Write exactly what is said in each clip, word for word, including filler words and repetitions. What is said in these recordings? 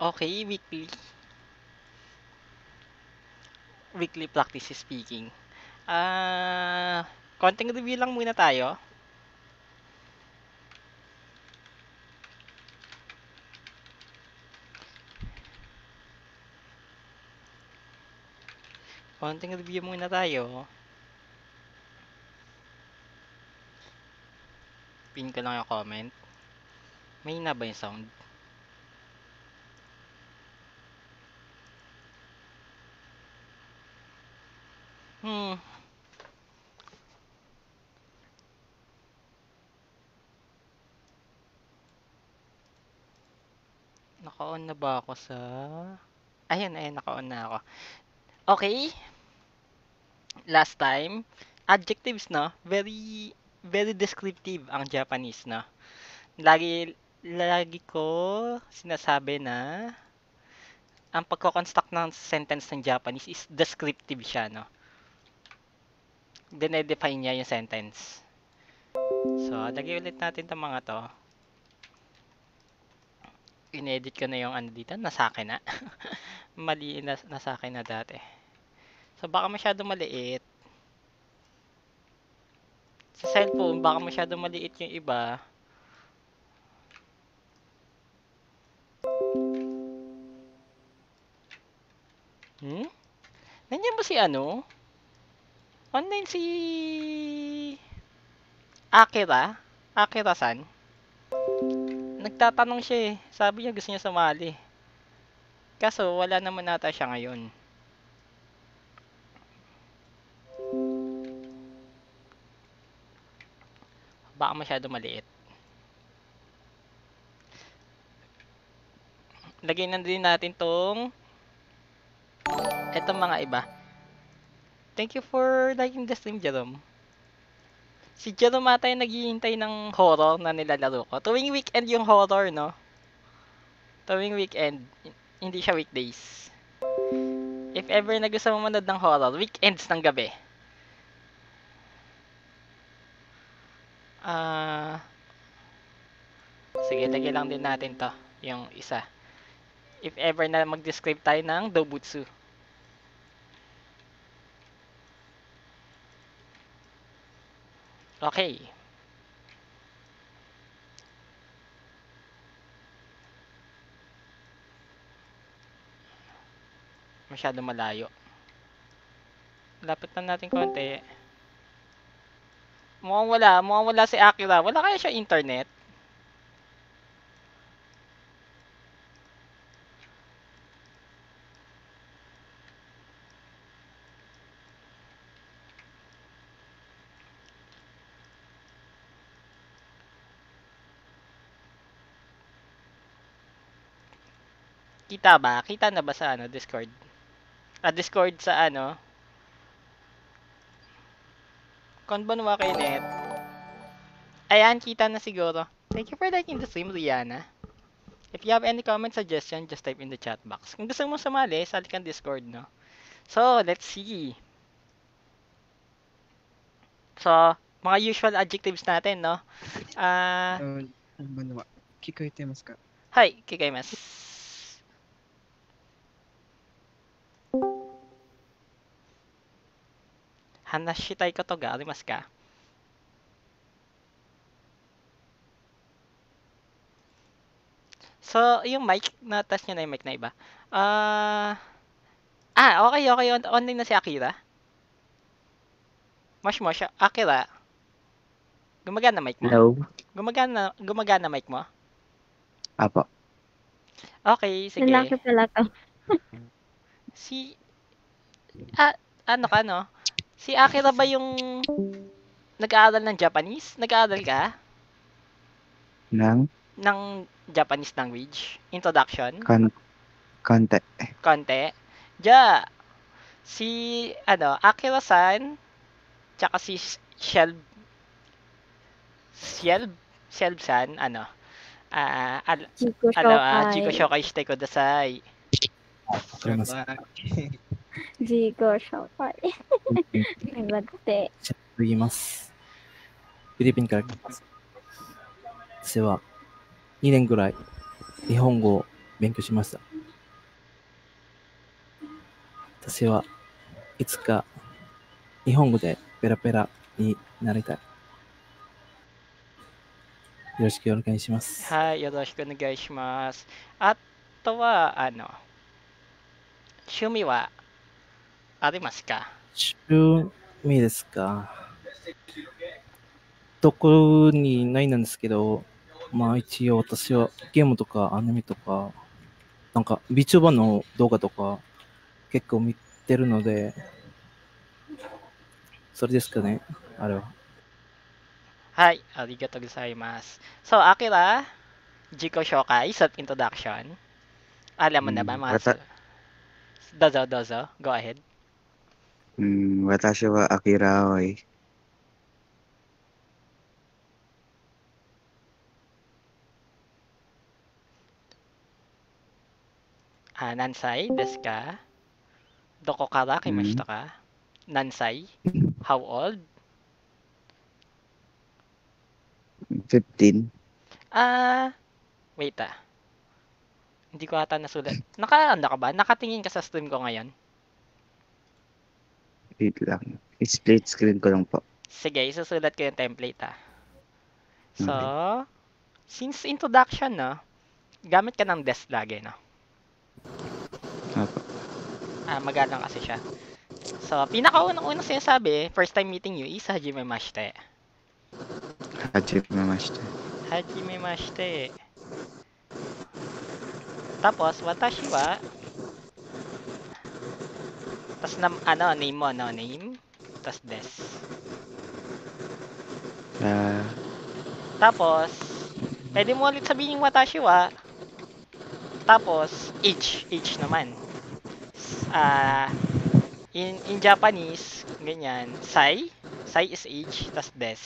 Okay, weekly. Weekly practice speaking. Ah, konting review lang muna tayo. Konting review muna tayo. Pin ko lang yung comment. May na ba yung sound? Hmm. Naka-on na ba ako sa... Ayun, ayun, naka-on na ako. Okay. Last time, adjectives, no? Very, very descriptive ang Japanese, no? Lagi, lagi ko sinasabi na ang pagko-construct ng sentence ng Japanese is descriptive siya, no? Dinedefine niya yung sentence. So, lagay ulit natin itong mga to. In-edit ko na yung ano dito. Nasa akin na. Mali na, nasa akin na dati. So, baka masyado maliit. Sa cellphone, baka masyado maliit yung iba. Hmm? Nandiyan ba si ano? Online si... Akira? Akira-san? Nagtatanong siya eh. Sabi niya gusto niya sumali. Kaso wala naman nata siya ngayon. Baka masyado maliit. Lagay na din natin tong etong mga iba. Thank you for liking the stream, Jerome. Si Jerome ata yung naghihintay ng horror na nilalaro ko. Tuwing weekend yung horror, no? Tuwing weekend. Hindi siya weekdays. If ever na gusto mo manood ng horror, weekends ng gabi. Ah... Uh, sige, lagyan lang din natin to. Yung isa. If ever na mag-describe tayo ng Dobutsu. Okay. Masyado malayo. Lapit na natin konti. Mukhang wala. Mukhang wala si Akira. Wala kaya siya internet? Kita ba? Kita na ba sa ano, Discord? Ah, Discord sa ano? Konbanwa kay Net. Ayan, kita na siguro. Thank you for liking the stream, Rihanna. If you have any comment, suggestion, just type in the chat box. Kung gusto mo sumali, sali kang Discord, no? So, let's see. So, mga usual adjectives natin, no? Ah... Uh, 聞こえてますか? はい、聞こえます。話したいことがありますか? So, yung mic, na-touch nyo na yung mic na iba. Ah, uh, ah, okay, okay. On online na si Akira. Mosh Mosh, Akira. Gumagana mic mo? Hello? Gumagana, gumagana mic mo? Apo. Okay, sige. Lalaki pala to. Si, ah, ano ka, no? Si Akira ba yung nag-aaral ng Japanese? Nag-aaral ka? Nang? Ng Japanese language? Introduction? Kon konti. Konti? Ja, si, ano, Akira-san, tsaka si Shelb, Shelb, Shelb-san, ano, ah, uh, al, Jiko ano, ah, Shokai. Jiko Shokai shite kudasai. Jiko Shokai. 頑張って。 と言います。フィリピンから来ます。私はにねんぐらい日本語を勉強しました。 私はいつか日本語でペラペラになりたい。よろしくお願いします。 はい、よろしくお願いします。あとは、あの、趣味はありますか？ 趣味ですか。特にないなんですけど、まあ一応私はゲームとかアニメとか、なんか VTuber の動画とか結構見てるので、それですかね、あれは。 はい、ありがとうございます。So, Akira, Jiko Shokai, self-introduction. Alam mo na ba Hmm, mga wata- su- Dozo, dozo, go ahead. うん、私はアキラ葵。 Ah, Nansai, desu ka? Doko kara うん kimashita ka? Nansai, how old? fifteen. Ah, wait ah. Hindi ko ata nasulat. Naka, ano ka ba? Nakatingin ka sa stream ko ngayon? Wait lang. Split screen ko lang po. Sige, isusulat ko yung template ah. So, Okay. since introduction, no? Gamit ka ng desk lagi, no? Apo. Ah, magalang kasi siya. So, pinakaunang-unang sinasabi, first time meeting you is Hajime Mashite. Hajimemashite. Hajime Mashite. Tapos, watashi wa, tas na, ano, name mo, no? Name, tas des. Ah, Tapos, pwede mo ulit sabihin yung watashi wa, tapos, age, age naman. Ah, in, in Japanese, ganyan, sai, sai is age, tas des.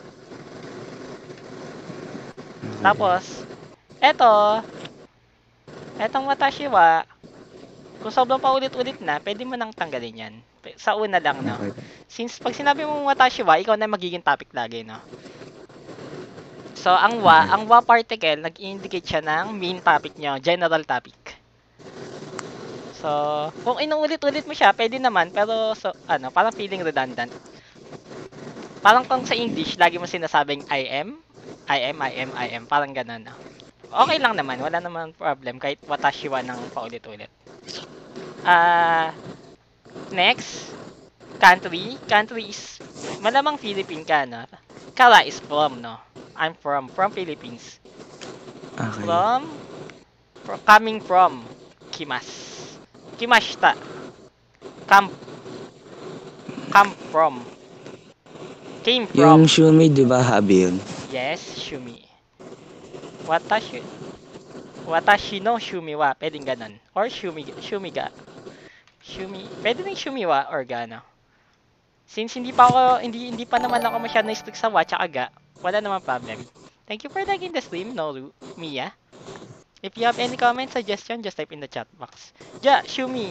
okay. Tapos, eto, etong watashi wa, kung sobrang paulit-ulit na, pwede mo nang tanggalin yan. Pe- Sa una lang, no? Okay. Since pag sinabi mo watashi wa, ikaw na magiging topic lagi, no? So, ang wa, Okay. ang wa particle, nag-indicate siya ng main topic nyo, general topic. So, kung inuulit-ulit mo siya, pwede naman, pero, so, ano, parang feeling redundant. Parang kung sa English, lagi mo sinasabing I am, I am, I am, I am, parang ganun, no? Okay lang naman, wala naman problem, kahit watashi wa ng paulit-ulit. Ah, next, country. Country is, malamang Philippine ka, no? Kara is from, no? I'm from, from Philippines. Okay. From, fro- coming from, kimas. Kimashita. Come, come from. Came Yung from. Shumi, di ba, Habi yun? Yes, shumi. Watashi, watashi no shumi wa. Pwedeng ganun. Or shumi, shumi ga. Shumi, pwede rin shumi wa or gano. Since hindi pa ako, hindi hindi pa naman ako masyadong strict sa wa tsaka ga, wala naman problem. Thank you for liking the stream, Noru, Mia. If you have any comment, suggestion, just type in the chat box. Ja, Shumi.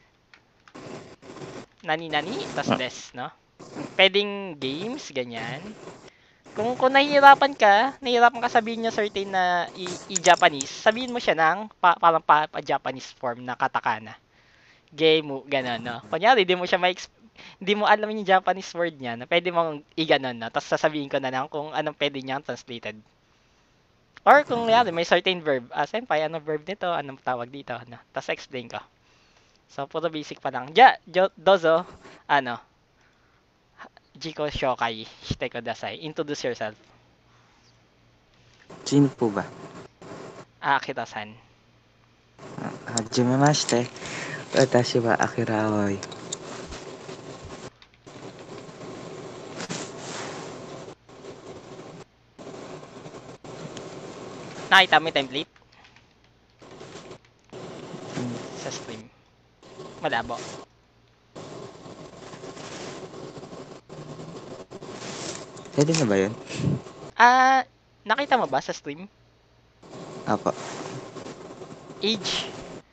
Nani nani, tas Ah. des, no? Pwedeng games, ganyan. Kung kung nahihirapan ka, nahihirapan ka sabihin niya certain na i- i-Japanese, sabihin mo siya ng pa, parang pa, pa Japanese form na katakana. Game, ganun, no? Kunyari, di mo siya ma hindi mo alam yung Japanese word niya, na pwede mong i-ganon, no? Tapos sasabihin ko na lang kung anong pwede niyang translated. Or kung yari, may certain verb, ah, senpai, anong verb nito, anong tawag dito, ano? Tapos explain ko. So, puro basic pa lang. Ja, jo, dozo, ano, Jiko Shokai, shite kudasai. Introduce yourself. Sino po ba? Ah, Akita-san. Ah, Hajimemashite. Watashi wa Akira Aoi. Nakita mo yung template? Sa stream. Malabo. Pwede na ba yun? Ah, nakita mo ba sa stream? Apo. Age.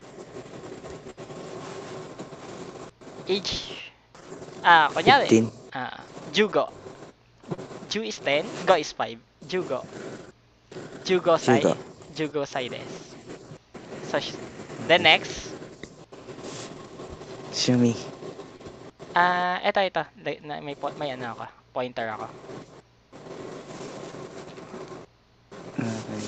Age. Ah, kunyari. fifteen. Ah, Jugo. Ju is ten, Go is five. Jugo. Jugo sai. Jugo. Jugo sai desu. So, sh- the next, Shumi. Ah, eto, eto. Like, na- May, po- may ano ako. Pointer ako. Okay.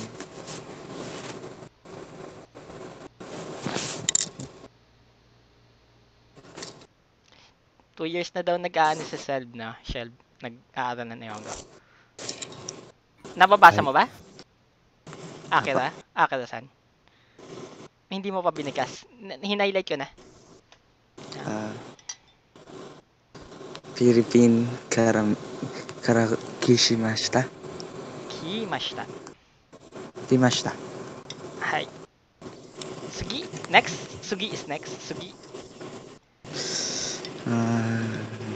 Two years na daw nag-aano sa Shelb na. Shelb. Nag-aaral na Neongo. Nababasa Ay. mo ba? Akira? Akira-san? Hindi mo pa binigas. N- Hinighlight ko na. Ah. Philippine karam karakishimashita. Kimashita. Dimashita. Hi. Sugi? Next? Sugi is next. Sugi. Ah.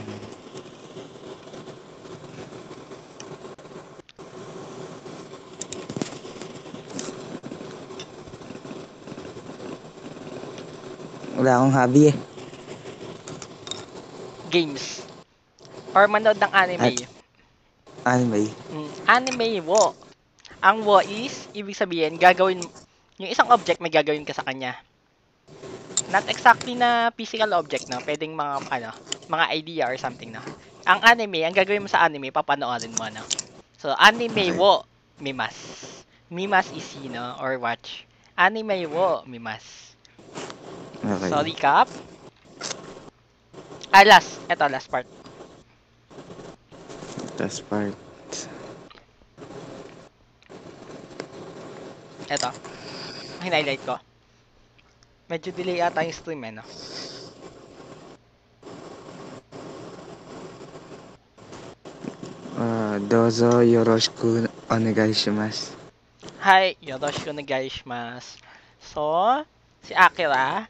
Wala akong hobby eh. Games. Or manood ng anime. Anime. Mm, anime wo. Ang wo is, ibig sabihin, gagawin, yung isang object may gagawin ka sa kanya. Not exactly na physical object, no? Pwedeng mga, ano, mga idea or something, no? Ang anime, ang gagawin mo sa anime, papanoorin mo, no? So, anime Okay. wo, mimas. Mimas is see, no? Or watch. Anime wo, mimas. Okay. So, recap. Ah, last. Eto, last part. Last part. Eto. Hinighlight ko. Medyo delay ata yung stream, eh, no? Ah, dozo yoroshiku onegai shimasu. Hi, yoroshiku onegaishimasu. So, si Akira,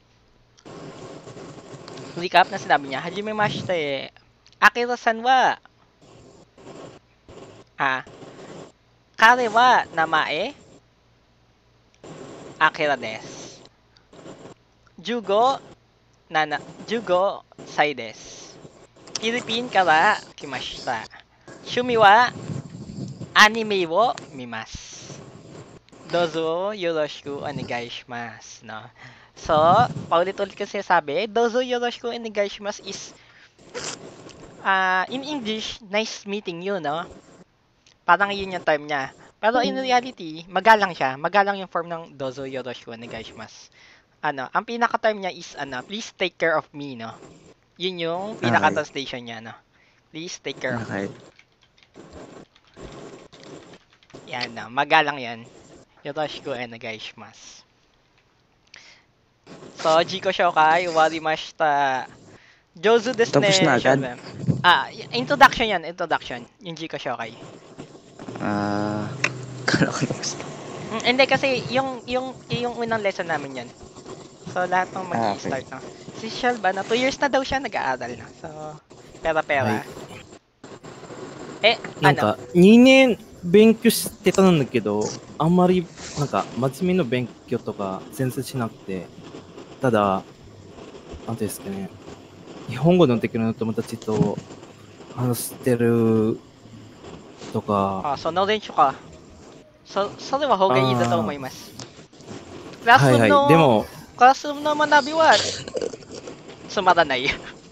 recap na sinabi niya, hajime mashite. Akira-san wa, ah, kare wa namae, Akira desu. Jugo, nana, jugo sai desu. Philippine kara kimashita. Shumi wa anime wo mimasu. Dozo yoroshiku onegaishimasu, no? So, paulit-ulit ko sinasabi, dozo yoroshiku onegaishimasu is ah in English, nice meeting you, no? Parang yun yung term niya. Pero in reality, magalang siya. Magalang yung form ng dozo yoroshiku onegaishimasu. Ano, ang pinaka-term niya is ano, please take care of me, no? Yun yung pinaka-translation niya, no? Please take care of me. Okay. Yan na, magalang yan. Yoroshiku onegaishimasu. So, Jiko Shokai, warimashita. Jozu desu ne. Tapos na agad? Shelby. Ah, y- introduction yan, introduction. Yung Jiko Shokai. Ah, kala ko tapos na. Mm, hindi kasi yung yung yung unang lesson namin yan. So, lahat ng Ah, mag-i-start na. Si Shelba na, two years na daw siya nag-aaral na. So, pera-pera. Eh, なん ano? か、にねん勉強してたんだけど、あんまり、なんか、真面目な勉強とか全然しなくて、ただ、なんていうんですかね、日本語のできる友達と話してるとか、 Ah, so, knowledge ka. So, それは方がいいだと思います。クラスはいはい、 の、 でも、 クラスの学びは、つまらない。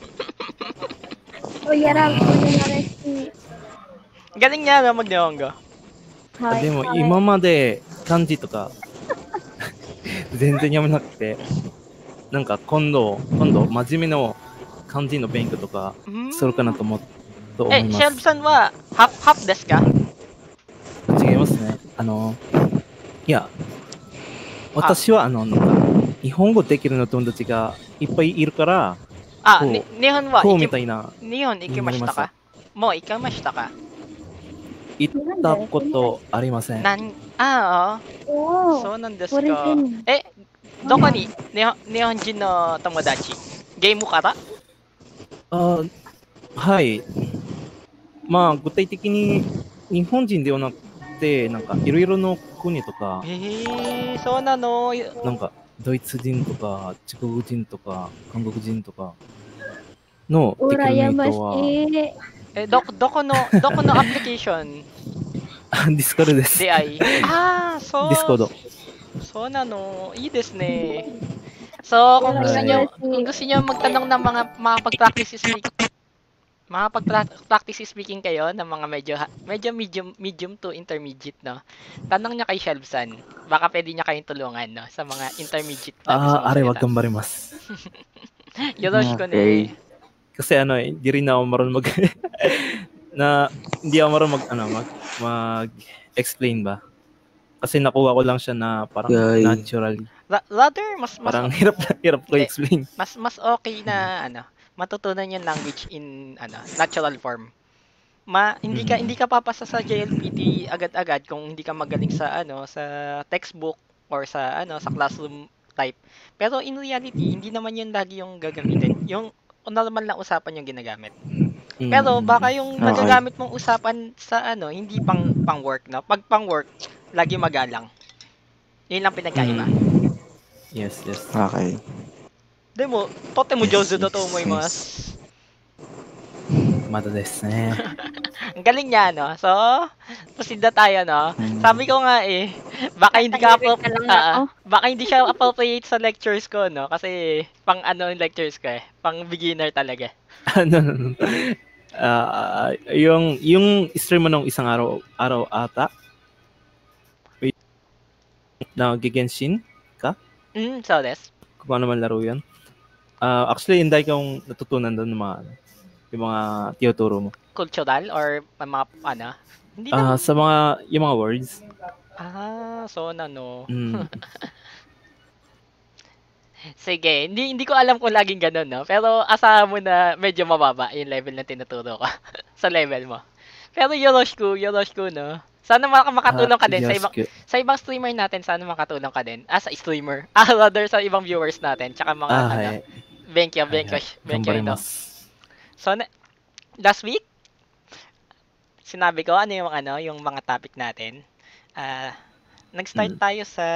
O yarang ko na resi. Galing niya na mag-Nihongo. はい。 でもはい今まで漢字とか全然読めなくて、なんか今度、今度真面目な漢字の勉強とかうんするかなと思っと思え、 いまシェルブさんは、ハーフ、ハーフですか？ す。違いますね。あの、いや、私はあの、なんか、日本語できるの友達がいっぱいいるから、 あ、 こうに日本はこう行き、 みたいな、 日本行きましたか？もう行きましたか？ 行ったことありません。 なん、ああ、 おー。 そうなんですこれか。 でえ、どこに日本日本人の友達？ゲームから？ あはい。まあ、具体的に日本人ではなくて、なんかいろいろの国とか、 えー、そうなの？ なんかドイツ人とか、中国人とか、韓国人とかのできるメ羨ましイトは、 い。 え、どこどこのどこのアプリケーションディスコードです。 出会い？ああ、そう。 ディスコード。 そうなの。いいですね。 So, kung gusto Ay. niyo kung gusto niyo magtanong ng mga makapag-practice speak makapag-practice speaking kayo ng mga medyo ha- medyo medium medium to intermediate, no. Tanong niya kay Shelbsan. Baka pwede niya kayong tulungan, no, sa mga intermediate na gusto Ah, are, wag magsalita. kang barimas. Yoroshiko Okay. ne. Kasi ano eh, hindi rin ako marunong mag... na, hindi ako marunong mag, ano, mag, mag-explain ba? Kasi nakuha ko lang siya na parang Yay. naturally. Ra- rather mas mas Parang hirap hirap ko Hindi. explain. mas mas okay na ano, matutunan yung language in ano, natural form. Ma hindi ka Mhm. hindi ka papasa sa J L P T agad-agad kung hindi ka magaling sa ano, sa textbook or sa ano, sa classroom type. Pero in reality, hindi naman yun lagi yung gagamitin. Yung normal na usapan yung ginagamit. Pero Mm, baka yung Okay. nagagamit mong usapan sa ano, hindi pang pang work, no? Pag pang work, lagi magalang. Yun lang pinagkaiba. mm. Yes, yes. Okay. Demo, tote mo Yes, Jozo yes, da to mo mas. Mata desu ne. Ang galing niya, no? So, proceed na tayo, no? Hmm. Sabi ko nga eh, baka hindi ka, Tahimik appro- na lang ah, ako. baka hindi siya appropriate sa lectures ko, no? Kasi pang ano yung lectures ko eh, pang beginner talaga. ano, no, no. Ah, yung yung stream mo nung isang araw araw ata. Wait. Na Gigenshin, Mm, so des. kung ano man laro 'yan. Ah, actually hindi kong natutunan doon ng mga ano, yung mga tinuturo mo. Cultural or may mga ano? Hindi Ah, na. sa mga yung mga words. Ah, so na no. Mm. Sige, hindi hindi ko alam kung laging ganun, no? Pero asahan mo na medyo mababa yung level na tinuturo ko sa level mo. Pero Yoroshiku, Yoroshiku, no? Sana maka- makatulong ka din sa ibang sa ibang streamer natin, sana makatulong ka din. Ah, sa streamer. Ah, rather sa ibang viewers natin, tsaka mga Ah, ano, hai. Benkyo, Benkyo, Benkyo ito. Gambarimasu. So, na- last week, sinabi ko ano yung ano, yung mga topic natin. Ah, nag-start Mm. tayo sa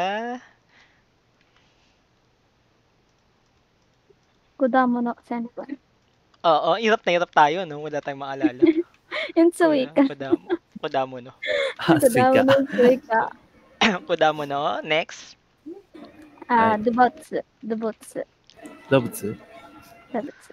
Kodamo no senpai. Oo, hirap na hirap tayo, no? Wala tayong maalala. Yung suika. Kodamo, Kodamo, no? Ah, Kodamo suika. no suika. Kodamo, no? Next. Ah, Right. dubotsu. Dubotsu. Dobutsu. Dubotsu.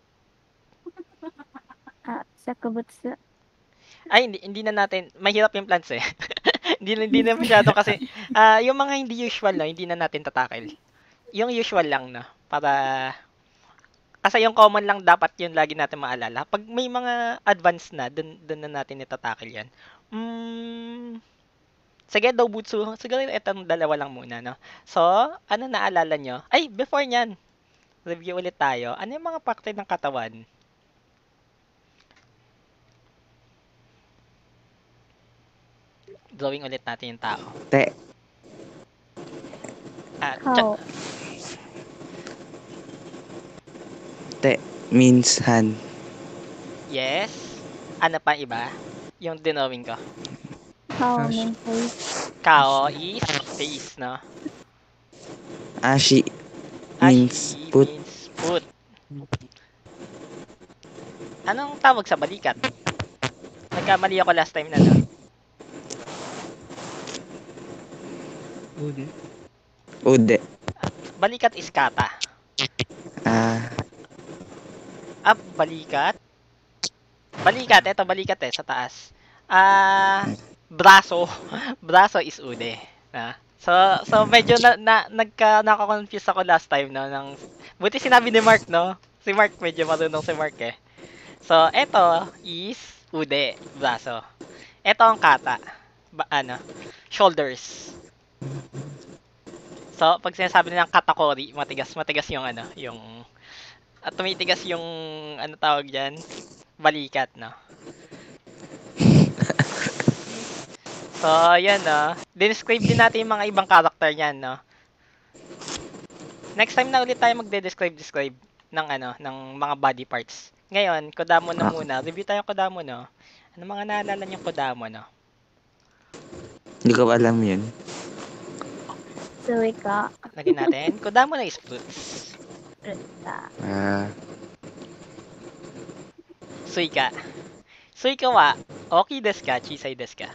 Ah, sakubutsu. Ay, hindi, hindi na natin, mahirap yung plants eh. hindi, na- hindi na masyado kasi, ah yung mga hindi usual, no? Hindi na natin tatakil. Yung usual lang, no? Para, kasi yung common lang dapat yun lagi natin maalala. Pag may mga advanced na, dun, dun na natin itatakil yan. Mm, sige, Dobutsu. Siguro itong dalawa lang muna, no? So, ano naalala nyo? Ay, before nyan, review ulit tayo. Ano yung mga parte ng katawan? Drawing ulit natin yung tao. Te. Ah, tsa- How? Te means hand. yes. Ano pa iba? Yung dinowing ko. How Gosh. means face. Kao is face, no? Ashi means Ashi put. means put. Anong tawag sa balikat? Nagkamali ako last time na, no? Uli. Ude. Balikat is kata. Ah, Up, balikat. Balikat, eto balikat eh, sa taas. Ah, braso. Braso is ude. Na. So, so medyo na, na nagka naka-confuse ako last time, no, ng buti sinabi ni Mark, no. Si Mark medyo marunong si Mark eh. So, eto is ude, braso. Eto ang kata. Ba, ano, shoulders. So, pag sinasabi nilang katakori, matigas, matigas yung ano, yung at tumitigas yung ano tawag diyan, balikat, no. So, yan, no. Dinescribe din natin yung mga ibang character niyan, no. Next time na ulit tayo magde-describe describe ng ano, ng mga body parts. Ngayon, Kodamo na muna. Review tayo Kodamo, no. Ano mga naalala niyo Kodamo, no? hindi ko alam yun. Suika. Lagyan natin. Kodamo na is fruits. Fruta. Ah, Suika. Suika wa, oki desu ka, chisai desu ka?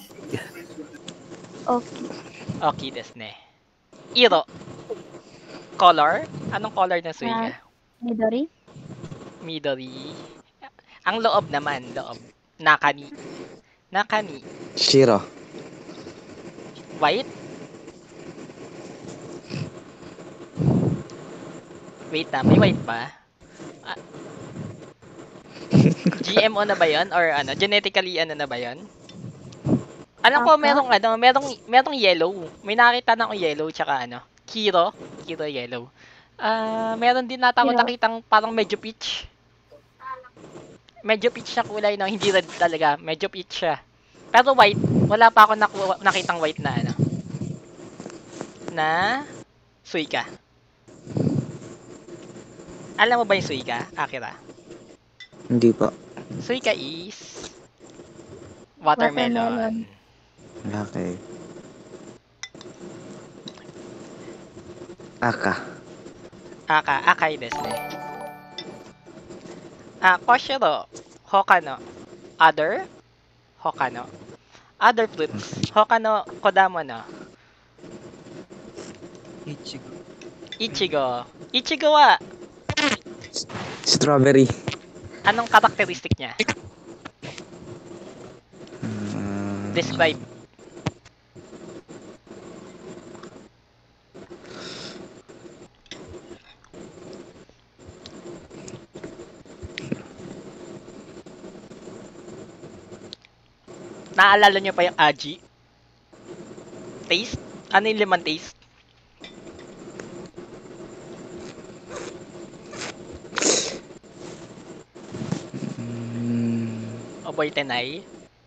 Okay. Oki desu ne. Iro. Color? Anong color ng suiga? Midori? Midori. Ang loob naman, loob. Nakani. Nakani. Shiro. White? Wait na, may white ba? Ah. G M O na ba yun? Or ano, genetically ano na ba yun? Alam ko Aka? merong ano, merong merong yellow. May nakita na akong yellow tsaka ano, Kiro, Kiro yellow. Ah, meron din nata ako Kiro. nakitang parang medyo peach. Medyo peach siya kulay no, hindi red talaga, medyo peach siya. Pero white, wala pa ako naku nakitang white na ano. Na suika. Alam mo ba yung suika, Akira? Hindi pa. Suika is watermelon. Watermelon. Okay. Aka. Aka, akai desu ne. Ah, koshiro, hokano, other, hokano, other fruits, hokano, kodamo no, Ichigo. ichigo. Ichigo wa, Strawberry. anong karakteristik niya? Mm, Describe. Naalala niyo pa yung aji? Taste? Ano yung lemon taste? mm, Oboy tenai?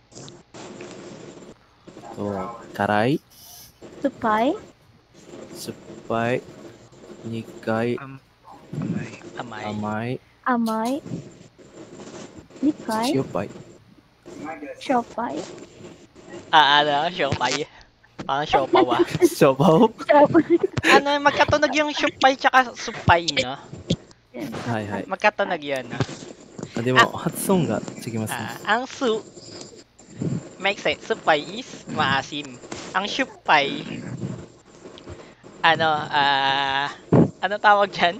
と、辛い、 Supay? 酸っぱい、苦い、 Um, amay. Amay? 甘い、 Amay? Nikay? 塩っぱい。 Siopay? Ah, ano? Siopay. Parang siopaw ah. しょばを Siopay? Ano, magkatunog yung siopay tsaka supay, no? はいはい。 Magkatunog yun, no? あでも、発音が違いますね。 Ah, ang su makes sense. Supay is maasim. Ang siupay, ano, ah, ano tawag dyan?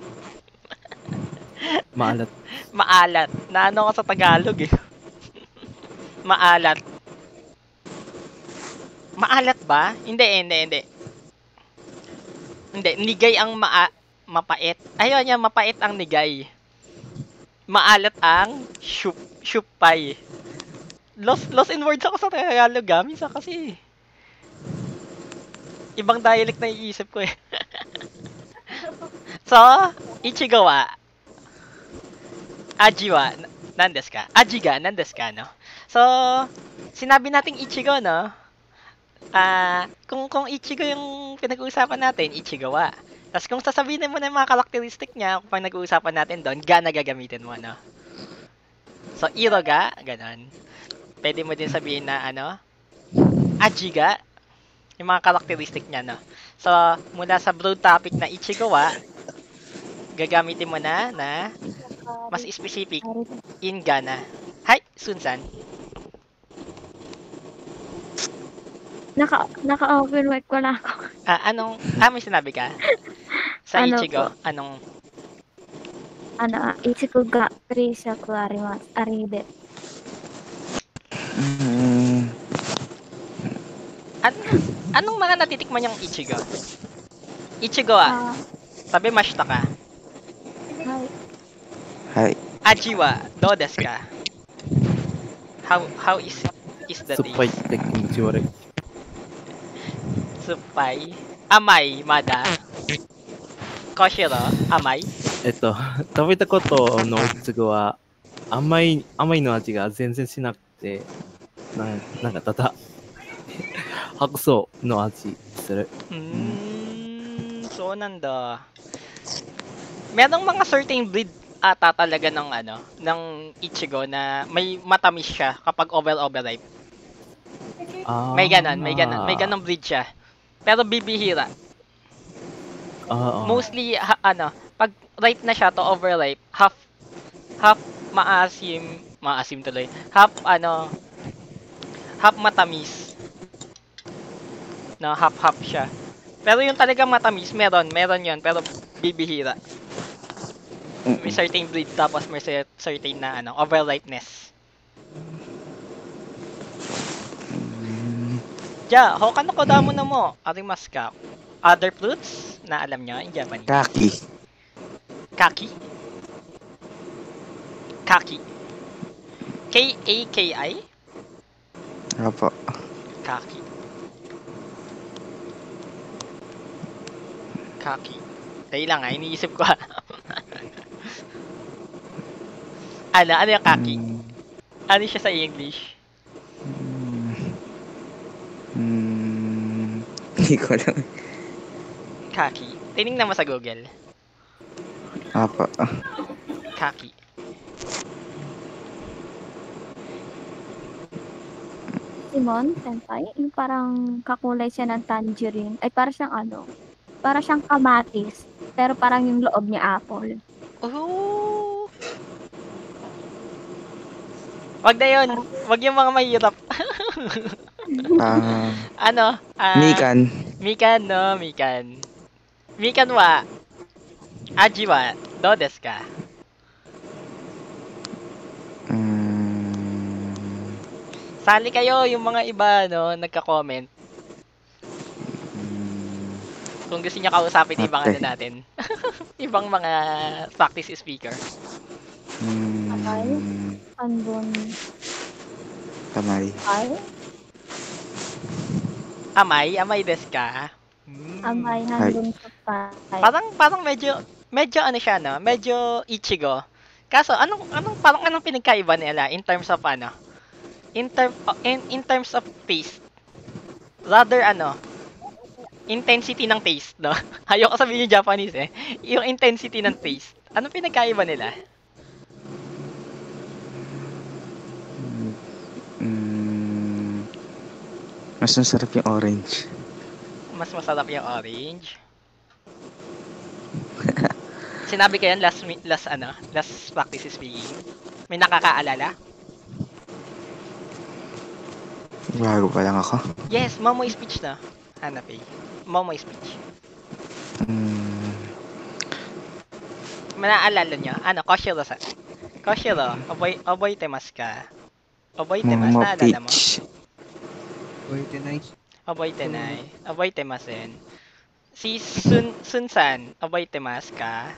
まあ、あら、 Maalat. Na ano ka sa Tagalog eh. Maalat. Maalat ba? Hindi, hindi, hindi. Hindi, nigay ang maa mapait. Ayun niya, mapait ang nigay. Maalat ang shup shupay. Lost, lost in words ako sa Tagalog ah. Minsan kasi ibang dialect na iisip ko eh. So, ichigo wa aji wa nan desu ka? Aji ga nan desu ka, no? So, sinabi nating ichigo, no? Ah, kung kung ichigo yung pinag-uusapan natin, ichigo wa. Tapos kung sasabihin mo na yung mga karakteristik niya, kung pag nag-uusapan natin doon, ga na gagamitin mo, no? So, iro ga, ganon. Pwede mo din sabihin na, ano, aji ga, yung mga karakteristik niya, no? So, mula sa broad topic na ichigo wa, gagamitin mo na na mas specific in ga na. Hi, Sunsan. Naka, naka-open mic ko na ako. Ah, anong, ah, may sinabi ka? Sa Ano ichigo, po? anong, Ano, ah, Ichigo ga Krishaku arimasu. Aride. mm, an, anong mga natitikman yung ichigo? Ichigo ah, Ah, sabi mashita ka. hi. Hi. Aji wa, do desu ka? How, how is, is the 酸っぱいっ taste? て気持ち悪い。 Supay. Amay, mada. Koshiro, amay. えっと、食べたことのいちごは、甘い、甘いの味が全然しなくて、なんなんかただ、白草の味する。 Hmm, so nanda. Merong mga certain breed ata talaga ng ano, ng ichigo na may matamis siya kapag over overripe. あー May ganon, may ganon, may ganong breed siya. Pero bibihira. あー Mostly ha, ano, pag ripe na siya to overripe, half half maasim, maasim tuloy. Half ano, half matamis. No, half half siya. Pero yung talaga matamis, meron, meron 'yon, pero Bibihira. May certain breed tapos may cer- certain na ano, overripeness. Ja, hokan no kodamu no mo, arimasu ka? Other fruits na alam nyo in Japanese. Kaki. Kaki. Kaki. K A K I? Opo. Kaki. Kaki. Dahil lang ah, iniisip ko ah. ano, ano yung kaki? Mm, Ano siya sa English? mm, mm, Hindi ko alam. Kaki. Tinignan mo sa Google. Opo. Kaki. Simon, senpai, yung parang kakulay siya ng tangerine. Ay, para siyang ano, para siyang kamatis. Pero parang yung loob niya apple. Oh! Wag na yun. Wag yung mga mahirap. Ah, ano? Ah, Mikan. Mikan, no? Mikan. Mikan wa, aji wa, do desu ka? Mm, Sali kayo yung mga iba, no? Nagka-comment. mm, Kung gusto niya kausapin ibang ano Okay. natin. ibang mga practice speaker. mm, Andun, Kamay. ay, Amay, amay desu ka? Hmm. amay handun sa pay. Parang parang medyo medyo ano siya no, medyo Ichigo. Kaso anong anong parang anong pinagkaiba nila in terms of ano? In term in, in terms of taste. Rather ano, intensity ng taste, no? Ayoko sabihin yung Japanese eh. Yung intensity ng taste. Anong pinagkaiba nila? Mm, Mas masarap yung orange. Mas masarap yung orange. Sinabi ko yan last mi- last ano, last practice speaking. May nakakaalala? Bago pa lang ako. Yes, Momo speech na. Hanap eh. Momo speech. Mm, Manaalala nyo? Ano, Koshiro sa. Koshiro, oboy, oboy temas ka. Oboy temas, Momo naalala mo? Peach. Boy, tinay. Oboy tenay. Oboy temasen. Si Sun, Sun-san, oboy temas ka.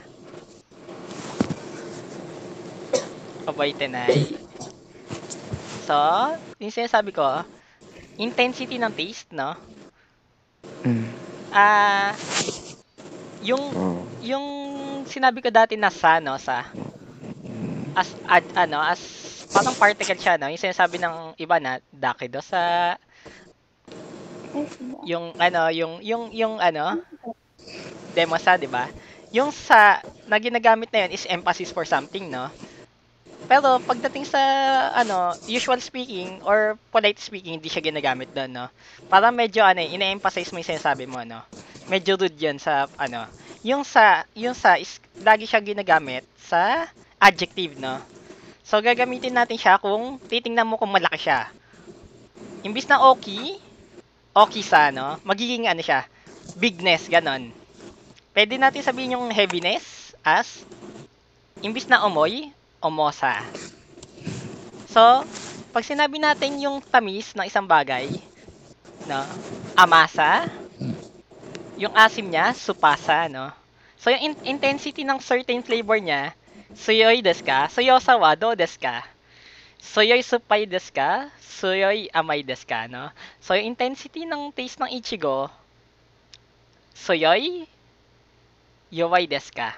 Oboy tenay. So, yung sinasabi ko, intensity ng taste, no? Mm, Ah, yung oh. yung sinabi ko dati na sa no sa as ad, ano as parang particle siya no yung sinasabi ng iba na dakido sa Ay, diba? yung ano yung yung yung ano demo sa di ba yung sa na ginagamit na yun is emphasis for something no pero pagdating sa ano usual speaking or polite speaking hindi siya ginagamit doon no para medyo ano eh, ina-emphasize mo yung sinasabi mo no medyo rude yan sa ano yung sa yung sa is lagi siya ginagamit sa adjective no so gagamitin natin siya kung titingnan mo kung malaki siya imbis na okay okay sa no magiging ano siya bigness ganon pwede natin sabihin yung heaviness as imbis na umoy omosa so pag sinabi natin yung tamis ng isang bagay no amasa yung asim niya, supasa, no? So, yung in- intensity ng certain flavor niya, suyoy desu ka? Suyosa wa do desu ka? Suyoy supay desu ka? Suyoy amay desu ka, no? So, yung intensity ng taste ng Ichigo, suyoy, yowai desu ka?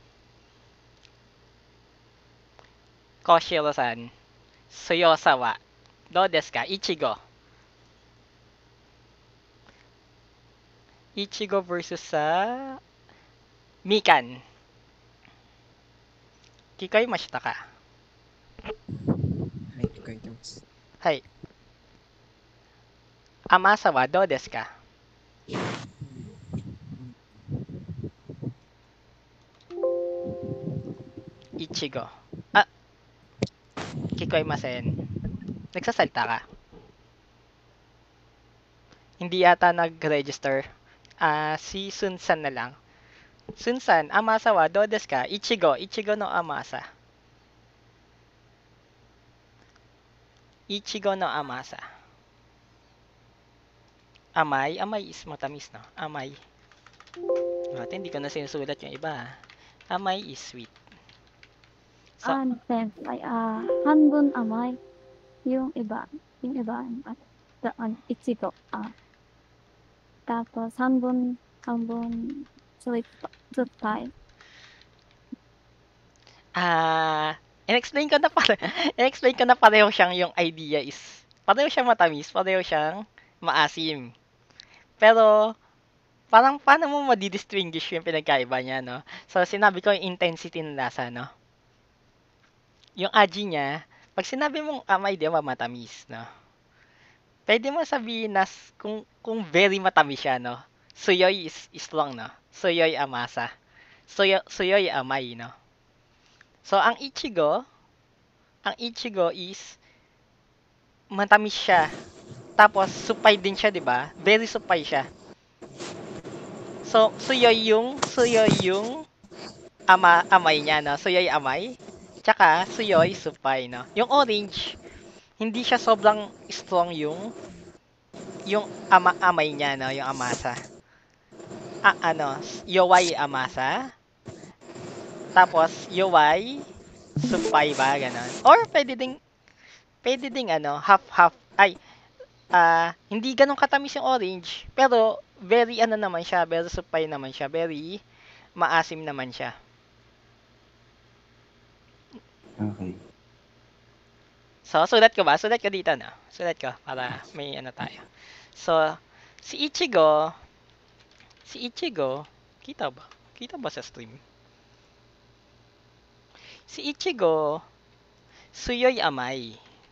Koshiro-san, suyosa wa do desu ka? Ichigo. Ichigo versus sa Mikan. Kikai mashita ka? はい、書いてます。 はい。甘さはどうですか？いちご。あ、聞こえません。Nagsasalita ka? Hindi yata nag-register. Ah, si Sun-san na lang. Sunsan, amasa wa do desu ka? Ichigo, ichigo no amasa. Ichigo no amasa. Amay, amay is matamis, no? Amay. Ate, hindi ko na sinusulat yung iba. Amay is sweet. So, Ano, senpai, ah, hanbun amay. Yung iba, yung iba, ano, ano, ichigo, ah. Tapos, hanbun, hanbun, sweet, sweet pie. ah, in-explain ko na pare, in-explain ko na pareho siyang yung idea is, pareho siyang matamis, pareho siyang maasim. Pero, parang paano mo madi-distinguish yung pinagkaiba niya, no? So, sinabi ko yung intensity ng lasa, no? Yung aji niya, pag sinabi mong amay, di ba, matamis, no? Pwede mo sabihin na s- kung, kung very matamis siya, no? Suyoy is, is strong, no? Suyoy amasa. Suyo, suyoy amay, no? So, ang ichigo, ang ichigo is matamis siya. Tapos, supay din siya, di ba? Very supay siya. So, suyoy yung, suyoy yung ama, amay niya, no? Suyoy amay. Tsaka, suyoy supay, no? Yung orange, hindi siya sobrang strong yung yung ama amay niya, no? Yung amasa. Ah, ano, yowai amasa. Tapos, yowai supay ba, ganon. Or, pwede ding, pwede ding, ano, half-half. Ay, ah, hindi ganun katamis yung orange. Pero, very, ano naman siya, very supay naman siya. Very maasim naman siya. Okay. So, sulat ko ba? Sulat ko dito, no? Sulat ko para may ano tayo. So, si Ichigo, si Ichigo, kita ba? Kita ba sa stream? Si Ichigo, suyoy amay.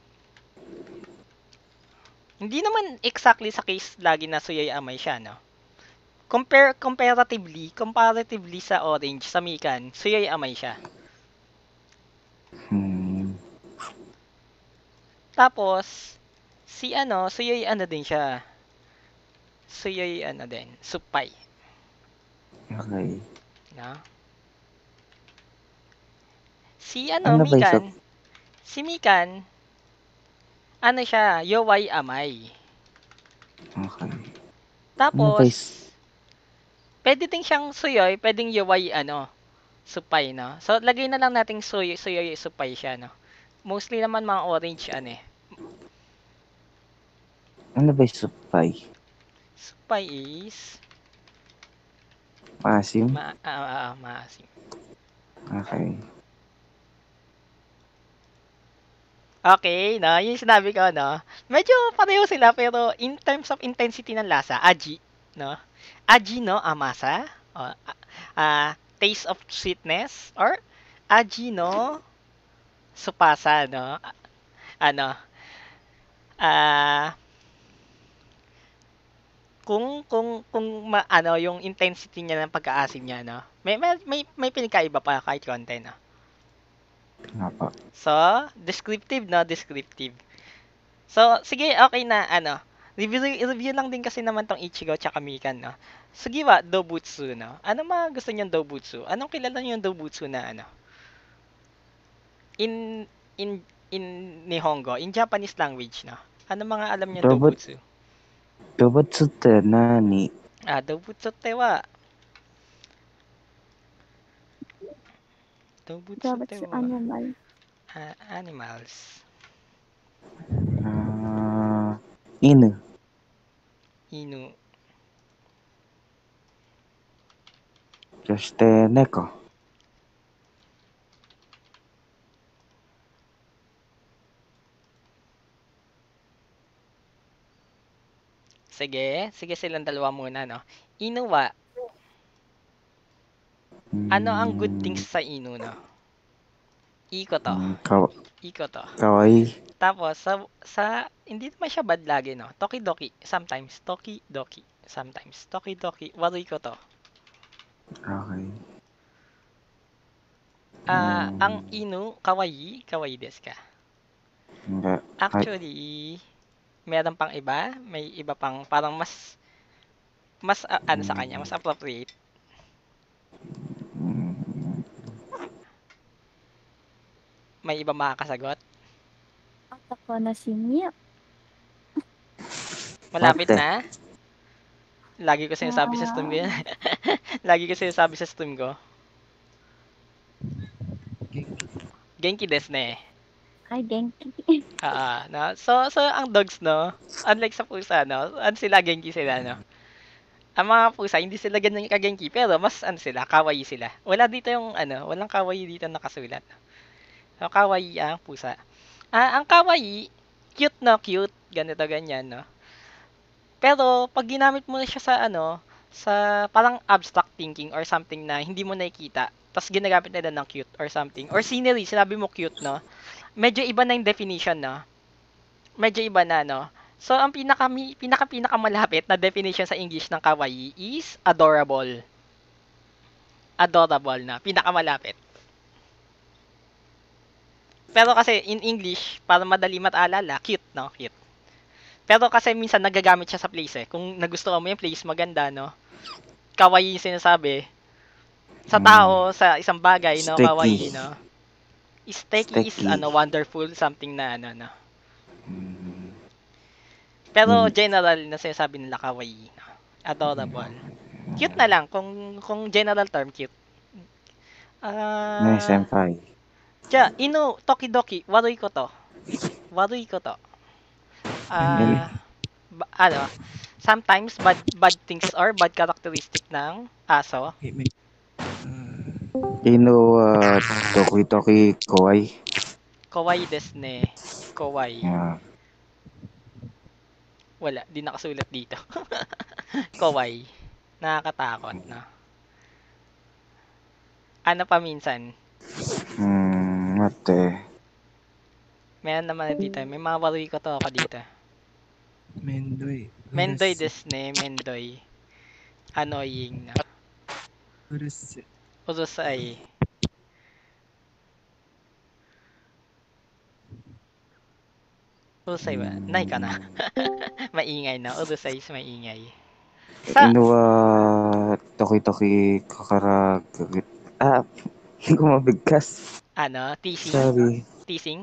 Hindi naman exactly sa case lagi na suyoy amay siya, no? Compare, comparatively, comparatively sa orange, sa mikan, suyoy amay siya. Hmm. Tapos, si ano, suyoy ano din siya. Suyoy ano din, supay. Okay. No? Si ano, Ano ba yung Mikan, si Mikan, ano siya, yowai amay. Okay. Tapos, Ano ba is- pwede din siyang suyoy, pwedeng yowai ano, supay, no? So, lagay na lang nating suyoy, suyoy supay siya, no? Mostly naman mga orange, ano eh. Ano ba yung supay? Supay is, Maasim? ma, ah, ah, ah, maasim. Okay. Okay, no? Yung sinabi ko, no? Medyo pareho sila, pero in terms of intensity ng lasa, aji, no? Aji no amasa, o, ah, ah, taste of sweetness, or aji no supasa, no? A- Ano, ah, kung kung kung ma, ano yung intensity niya ng pagkaasim niya, no? May may may, may pinagkaiba pa kahit konti, no? Nga po. So, descriptive, no? Descriptive. So, sige, okay na, ano, review, review lang din kasi naman tong Ichigo tsaka Mikan, no? Sige ba, Dobutsu, no? Ano mga gusto niyong Dobutsu? Anong kilala niyo yung Dobutsu na, ano? In, in, in Nihongo, in Japanese language, no? Ano mga alam niyo Dobut- Dobutsu? Dobutsuって何? Ah, Dobutsu tewa. Dobutsu Dapat sa tewa. animal. Ah, animals. Ah, inu. Inu. そして猫。 Sige, sige silang dalawa muna, no? Inuwa, ano ang good things sa Inu, no? Iko to. Hmm, ka- Iko to. kawaii. Tapos, sa, sa, hindi naman siya bad lagi, no? Toki-doki, sometimes. Toki-doki, sometimes. Toki-doki, waruy ko to. Okay. Ah, Hmm. ang inu, kawaii, kawaii desu ka? Hindi. Actually, meron pang iba, may iba pang parang mas, mas, ah, ano sa kanya, mas appropriate. may iba makakasagot? Otoko no Shinya. Malapit Ate. na? Lagi ko sinasabi sa stream ko yan. Lagi ko sinasabi sa stream ko. Genki desu ne. Ay, Genki. Ah, no? So, so ang dogs, no? Unlike sa pusa, no? Ano sila, genki sila, no? Ang mga pusa, hindi sila ganyan kagenki, pero mas ano sila, kawaii sila. Wala dito yung ano, walang kawaii dito nakasulat. So, kawaii ang pusa. Ah, ang kawaii, cute no, cute. Ganito, ganyan, no? Pero, pag ginamit mo na siya sa ano, sa parang abstract thinking or something na hindi mo nakikita, tapos ginagamit nila ng cute or something. Or scenery, sinabi mo cute, no? Medyo iba na yung definition, no? Medyo iba na, no? So, ang pinaka, pinaka, pinaka malapit na definition sa English ng kawaii is adorable. Adorable na. Pinakamalapit. Pero kasi, in English, para madali mataalala, cute, no? Cute. Pero kasi minsan nagagamit siya sa place, eh. Kung nagustuhan mo yung place, maganda, no? Kawaii yung sinasabi. Sa tao, sa isang bagay, no? Sticky. Kawaii, no? Sticky is, Sticky. ano, wonderful, something na, ano, no? Mm, Pero Hmm. general na sinasabi nila kawaii, no? Adorable. Cute na lang kung kung general term cute. Ah, Ne, senpai. ja, inu tokidoki warui koto. Warui koto. Ah, ba- ano? Sometimes bad bad things or bad characteristic ng aso. Okay, may... Ah, Ino wa toki toki kawaii. Kawaii desu ne. Kawaii. Ah, Wala, di nakasulat dito. Kawaii. Nakakatakot, no? Ano pa minsan? hmm, mate. Meron naman dito. May mga warui koto ako dito. Mendoy. Mendoy desu ne, Mendoy. Annoying na. Uruse. Urusay. Urusay ba? Nay ka na. Maingay na. Urusay is maingay. Sa, Ino wa toki toki kakarag. Ah, hindi ko mabigkas. ano, teasing? Sorry. Teasing?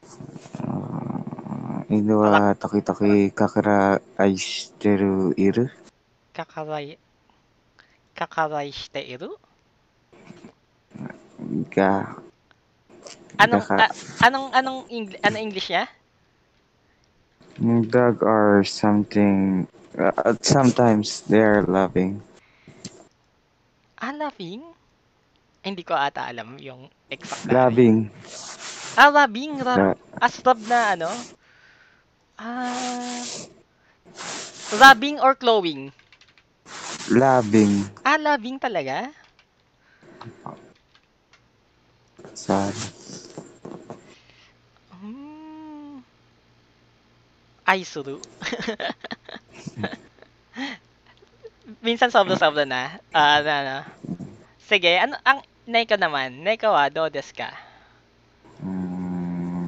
Ah, ino wa toki toki kakara aishiteru iru. Kakaray, kakaray shite iru? Ga. Anong, Kaka- a- anong, anong, Eng- ano English niya? Dog or something. Uh, sometimes they are loving. Ah, loving? Ay, hindi ko ata alam yung exact na. Loving. Ah, loving. Rab, La- as rab na ano? Ah, rubbing or clawing? loving. Ah, loving talaga? Sorry. Hmm. Ay, suru. Minsan sobra-sobra na. Ah, ano, ano. Sige, ano, ang Neko naman. Neko wa, do desu ka? Mm.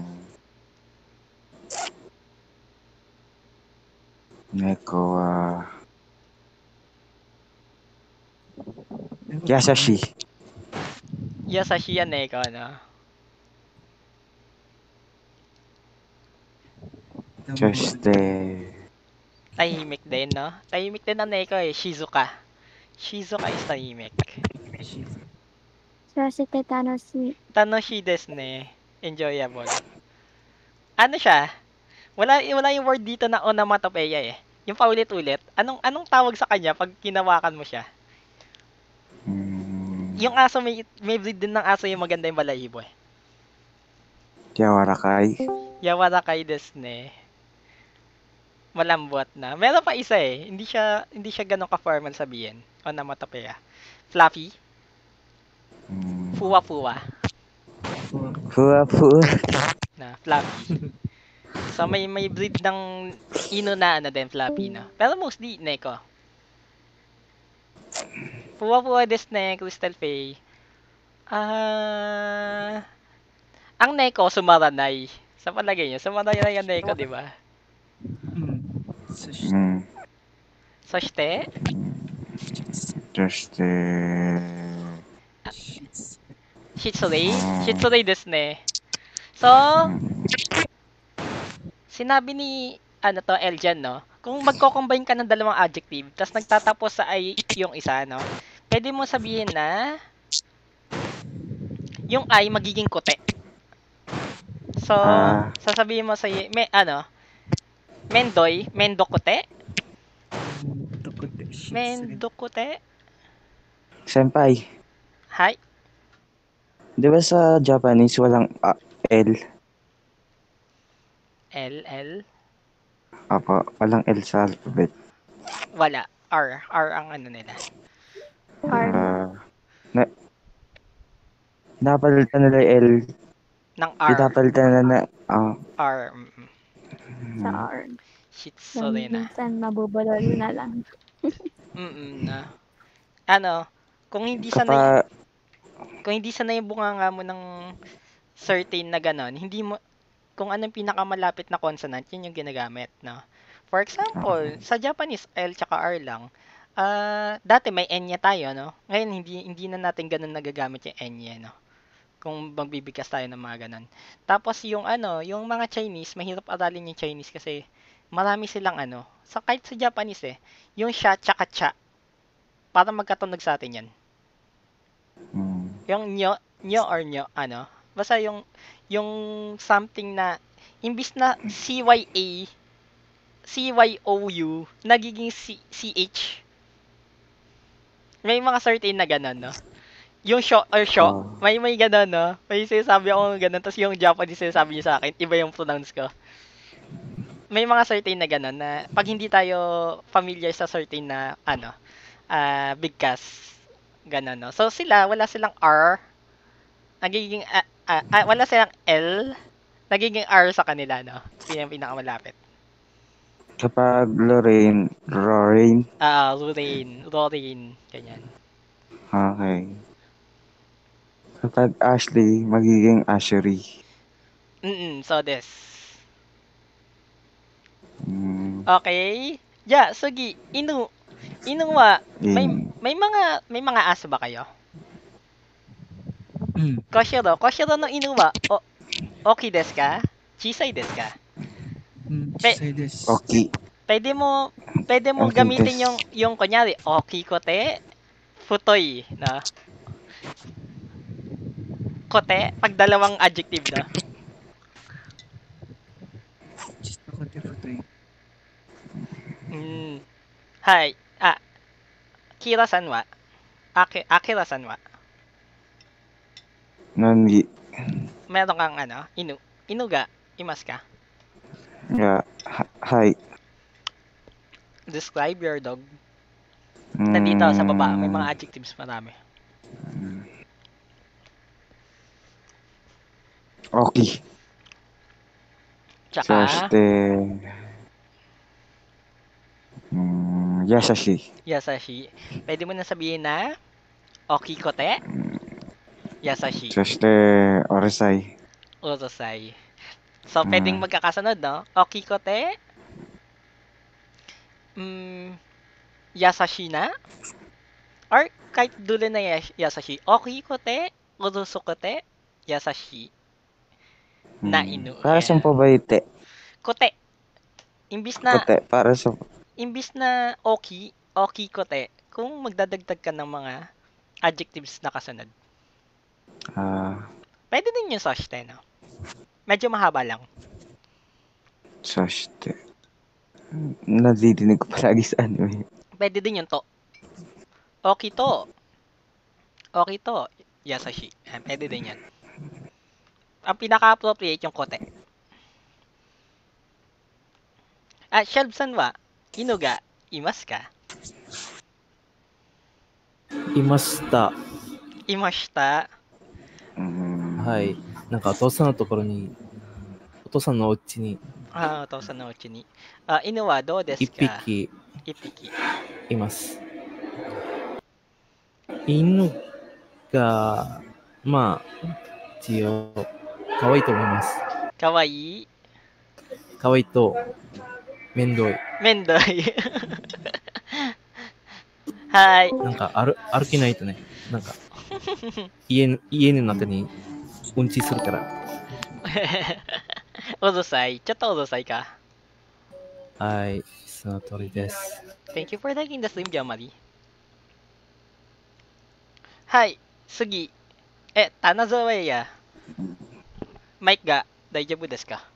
Neko wa yasashi. Yasashi yan, Neko, ano? So shite Tahimik din, no? Tahimik din ang Neko eh. Shizuka. Shizuka is tahimik. そして楽しい。 Tanoshi desu ne. Enjoyable. Ano siya? Wala wala yung word dito na onomatopoeia eh. Yung paulit-ulit. Anong anong tawag sa kanya pag kinawakan mo siya? mm, Yung aso may may breed din ng aso yung maganda yung balahibo eh. yawarakai. Yawarakai desu ne. Malambot na. Meron pa isa eh. Hindi siya hindi siya ganun ka-formal sabihin. Onomatopoeia. Fluffy. Mm, Fuwa-fuwa. fuwa fuwa. Na fluffy. So may may breed ng ino na ano din fluffy no. Pero mostly Neko. Fuwa-fuwa desu ne, Crystal Faye. Ah, ang Neko sumaranay. Sa palagay niyo, sumaranay ang Neko, di ba? Hmm. So, sh- Mm, So shite, so shite shits. Shitsurei, Ah. Shitsurei desu ne. So, sinabi ni, ano to, Eljan, no? Kung magko-combine ka ng dalawang adjective, tapos nagtatapos sa I yung isa, no? Pwede mo sabihin na, yung I magiging kote. So, Ah. sasabihin mo sa, may, ano, Mendoy, Mendokote? Mendokote. Mendokote? Senpai, Hi? di ba sa Japanese walang ah, L? L, L? Apo, walang L sa alphabet. Wala. R. R ang ano nila. R Ah, na, napalitan nila yung L. Ng Di R. napalitan na na, ah, R. Mm-mm. sa R. Shit, Yung sorry na. minsan mabubulol na lang. Mm-mm na. Ano, kung hindi sanay, kapag, kung hindi sanay yung bunganga mo ng certain na ganon, hindi mo, kung anong pinakamalapit na consonant, yun yung ginagamit, no? For example, sa Japanese, L tsaka R lang. Ah, dati may enya tayo, no? Ngayon, hindi hindi na natin ganun nagagamit yung enya, no? Kung magbibigkas tayo ng mga ganun. Tapos yung ano, yung mga Chinese, mahirap aralin yung Chinese kasi marami silang ano, sa kahit sa Japanese eh, yung sha tsaka cha, para magkatunog sa atin yan. hmm, Yung nyo, nyo or nyo, ano, basta yung, yung something na, imbis na C Y A, C Y O U, nagiging C- CH. May mga certain na gano'n, no? Yung sho or sho, Oh. may may gano'n, no? May sinasabi ako ng gano'n, tapos yung Japanese sinasabi niya sa akin, iba yung pronounce ko. May mga certain na gano'n na pag hindi tayo familiar sa certain na, ano, ah bigkas, gano'n, no? So sila, wala silang R, nagiging, ah, ah, ah, wala silang L, nagiging R sa kanila, no? Yun yung pinakamalapit. kapag Lorraine, Lorraine, Ah, Lorraine, Lorraine, ganyan. okay. Kapag Ashley, magiging Ashery. Mm, so this. Hmm, Okay. Ja, sugi, inu, inuwa, may in, may mga may mga aso ba kayo? Mm. Koshiro, Koshiro no inuwa, o, okay desu ka? Chisai desu ka? Mm. Pe- Say this. okay. Pwede mo, pwede mo Okay, gamitin desu. yung, yung kunyari, okay kote, futoy, na. Kote, pag dalawang adjective na. Chistokote futoy. Mm. Hi, ah, Kira-san wa? Aki, Akira-san wa? Nani, Meron kang ano, inu, inuga, imas ka? yeah, ha- hi. Describe your dog. Nandito sa baba, may mga Hmm, adjectives marami. okay. Tsaka, そして、うん、優しい。 yasashi. Pwede mo na sabihin na, oki kote, yasashi, そして、うるさい。 urosai. So, pwedeng Mm. magkakasunod, no? Oki kote, mm, yasashi na, or kahit dulo na yas- yasashi. Oki kote, urusu kote, yasashi, na inu. Para Yan. sa pabayte. Kote. Imbis na, Kote, para sa... imbis na oki, oki kote, kung magdadagdag ka ng mga adjectives na kasunod, Ah, pwede din yung soshite, no? Medyo mahaba lang. そして、nadidinig ko palagi sa anime. Pwede din yung to. Oki to. Oki to. Yasashi. Yan, pwede din yan. Ang pinaka-appropriate yung kote. Ah, Shelbsan wa? Inuga? Imas ka? いました。 Imashita? Mm, はい。なんかお父さんのところに、お父さんのお家に Ah, to sa noche ni. Ah, inuwa, do desu 一 ka? 匹 Ipiki. います。犬が、まあ、一応、可愛いと思います。 Kawaii? 可愛いと、面倒い。 Mendoy. Hi. なんか歩、歩けないとね、なんか、家の、家の中にうんちするから。 Urusai. ちょっと urusai か。 はい、その通りです。 Thank you for liking the stream, Jamari. はい、次。え、棚添えや。マイクが大丈夫ですか？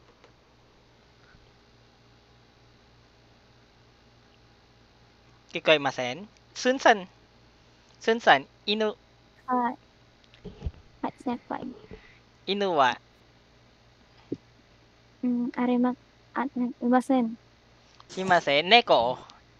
聞こえません？スンさん。スンさん、犬、 はい。はい、先輩。 犬はうん、ありま、あ、ねいません。 いません。猫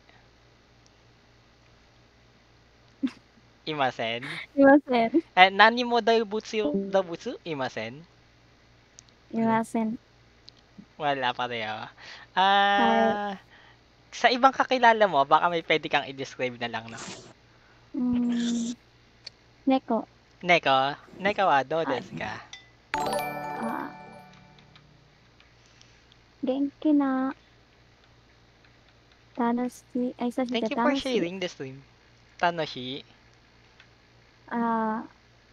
いません。 いません。 え、何も動物よ、動物いません。 いません。 Wala pareho. Ah, sa ibang kakilala mo, baka may pwede kang i-describe na lang, no? うーん、猫。 Neko, Neko wa do desu ka? あ、元気な、楽しい、挨拶 Thank で you for 楽しい。 sharing the stream. Tanoshi. あ、